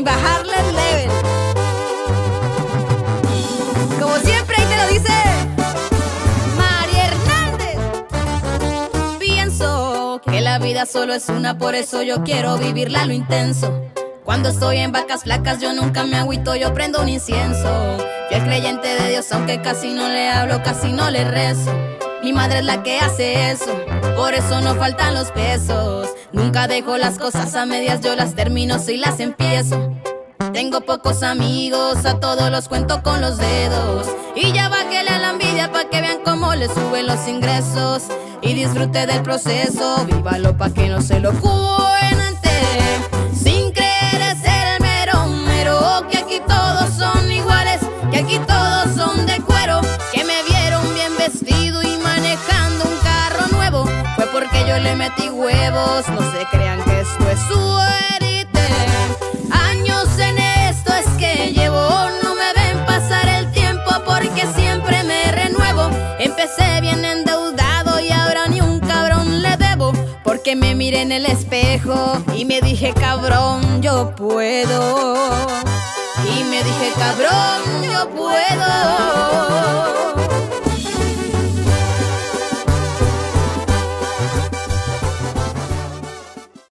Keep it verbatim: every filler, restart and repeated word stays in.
bajarle el level. Como siempre, ahí te lo dice María Hernández. Pienso que la vida solo es una, por eso yo quiero vivirla a lo intenso. Cuando estoy en vacas flacas yo nunca me agüito, yo prendo un incienso. Fiel creyente de Dios, aunque casi no le hablo, casi no le rezo. Mi madre es la que hace eso, por eso no faltan los pesos. Nunca dejo las cosas a medias, yo las termino si las empiezo. Tengo pocos amigos, a todos los cuento con los dedos. Y ya bájele a la envidia pa' que vean cómo le suben los ingresos. Y disfrute del proceso, vívalo pa' que no se lo cuente. Sin creer ser el mero mero, que aquí todos son iguales, que aquí todos son de cuero. Que me vieron bien vestido y manejando un carro nuevo, fue porque yo le metí huevos, no se crean que esto es suerte. Años en esto es que llevo, no me ven pasar el tiempo porque siempre me renuevo. Empecé bien endeudado y ahora ni un cabrón le debo, porque me miré en el espejo y me dije cabrón, yo puedo. Y me dije cabrón, yo puedo.